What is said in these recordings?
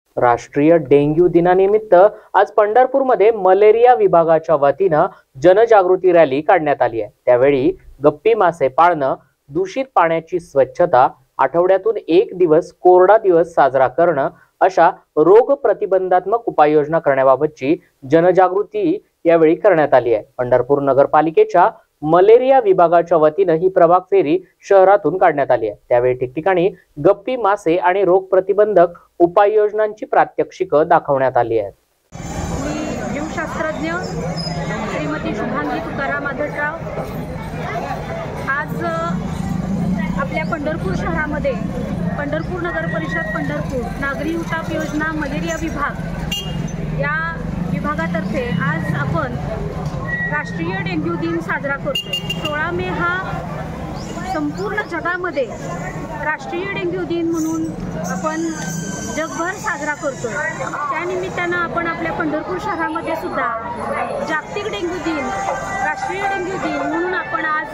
राष्ट्रीय डेंग्यू दिनानिमित्त आज पंढरपूरमध्ये मलेरिया विभागाच्या वतीनं जनजागृती रॅली काढण्यात आली आहे। त्यावेळी गप्पी मासे पाळणं, दूषित पाण्याची स्वच्छता, आठवड्यातून एक दिवस कोरडा दिवस साजरा करणं अशा रोग प्रतिबंधात्मक उपाययोजना करण्याबाबतची जनजागृती यावेळी करण्यात आली आहे। पंढरपूर नगरपालिकेच्या मलेरिया विभागाच्या वतीनं ही प्रभाग फेरी शहरातून काढण्यात आली आहे। त्यावेळी ठिकठिकाणी गप्पी मासे आणि रोग प्रतिबंधक उपाययोजनांची प्रात्यक्षिकं दाखवण्यात आली आहेत। जीवशास्त्रज्ञ श्रीमती शुभांगी तुकाराम आढळराव आज आपल्या पंढरपूर शहरामध्ये पंढरपूर नगर परिषद पंढरपूर नागरी उताप योजना मलेरिया विभाग या विभागातर्फे आज आपण राष्ट्रीय डेंग्यू दिन साजरा करतो। 16 मे हा संपूर्ण जगामध्ये राष्ट्रीय डेंग्यू दिन म्हणून आपण जगभर साजरा करतो। त्यानिमित्तानं आपण आपल्या पंढरपूर शहरामध्ये सुद्धा जागतिक डेंग्यू दिन, राष्ट्रीय डेंग्यू दिन म्हणून आपण आज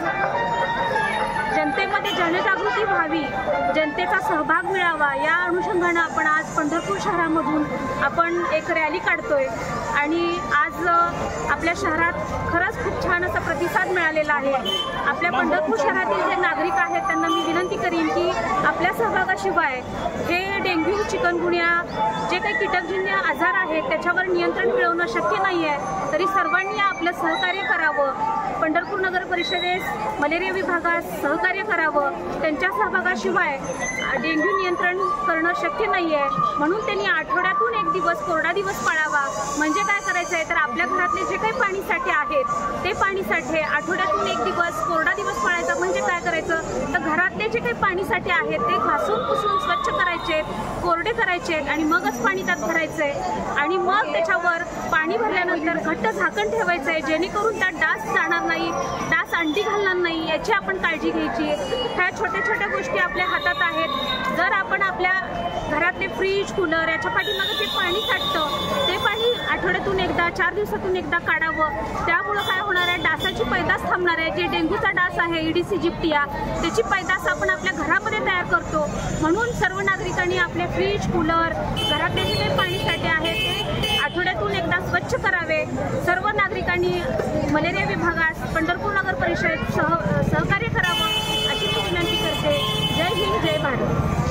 जनतेमध्ये जनजागृती व्हावी, जनतेचा सहभाग मिळावा या अनुषंगाने आपण आज पंढरपूर शहरामधून आपण एक रॅली काढतोय आणि आज आपल्या शहरात खरंच खूप छान असा प्रतिसाद मिळालेला आहे। आपल्या पंढरपूर शहरातील जे नागरिक आहेत त्यांना मी विनंती करीन की आपल्या सहभागाशिवाय हे डेंग्यू, चिकनगुन्या जे काही कीटकजन्य आजार आहेत त्याच्यावर नियंत्रण मिळवणं शक्य नाही आहे। तरी सर्वांनी आपलं सहकार्य करावं, पंढरपूर नगर परिषदेस मलेरिया विभागास सहकार्य करावं। त्यांच्या सहभागाशिवाय डेंग्यू नियंत्रण करणं शक्य नाही आहे, म्हणून त्यांनी आठवड्यातून एक दिवस कोरडा दिवस पाळावा। म्हणजे काय करायचं आहे तर आपल्या घरातले जे काही पाणीसाठे आहेत ते पाणीसाठे आठवड्यातून एक दिवस कोरडा दिवस पाळायचा। म्हणजे काय करायचं तर घरातले जे काही पाणीसाठे आहेत ते घासून पुसून स्वच्छ करायचे, कोरडे करायचे आणि मगच पाणी त्यात भरायचंय आणि मग त्याच्यावर पाणी भरल्यानंतर घट्ट झाकण ठेवायचं आहे, जेणेकरून त्यात डास जाणार नाही, डास अंडी घालणार नाही याची आपण काळजी घ्यायची। ह्या छोट्या छोट्या गोष्टी आपल्या हातात आहेत। जर आपण आपल्या घरातले फ्रीज, कूलर याच्या पाठीमागे जे पाणी साठतं ते पाणी आठवड्यातून एकदा, 4 दिवसातून एकदा काढावं। त्यामुळं काय होणार आहे, डासाची पैदास थांबणार आहे। जे डेंग्यूचा डास आहे ईडीस इजिप्टिया त्याची पैदास आपण आपल्या घरामध्ये तयार करतो। म्हणून सर्व नागरिकांनी आपले फ्रीज, कूलर, घरातले जे काही पाणीसाठे आहेत ते आठवड्यातून एकदा स्वच्छ करावे। सर्व नागरिकांनी मलेरिया विभागास पंढरपूर नगर परिषद सहकार्य